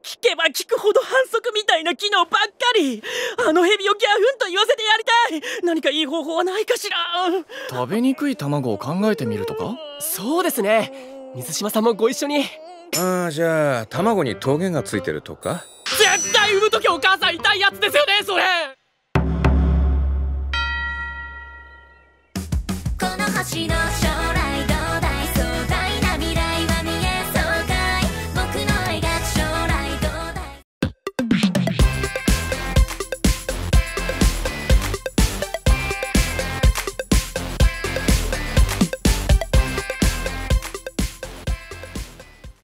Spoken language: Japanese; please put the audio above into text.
聞けば聞くほど反則みたいな機能ばっかり。あのヘビをギャフンと言わせてやりたい。何かいい方法はないかしら。 食べにくい卵を考えてみるとか。 そうですね。水島さんもご一緒に。 じゃあ卵にトゲがついてるとか。 絶対産む時お母さん痛いやつですよね、それ。 この星の